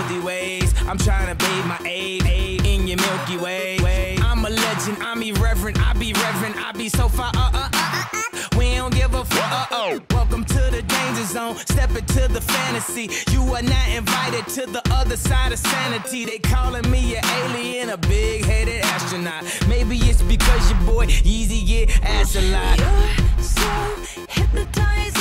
healthy ways. I'm trying to bathe my aid in your Milky Way. I'm a legend, I'm irreverent, I be reverent, I be so far, we don't give a fuck, Welcome to the danger zone, step into the fantasy. You are not invited to the other side of sanity. They calling me an alien, a big-headed astronaut. Maybe it's because your boy Yeezy get ass a lot. You're so hypnotized.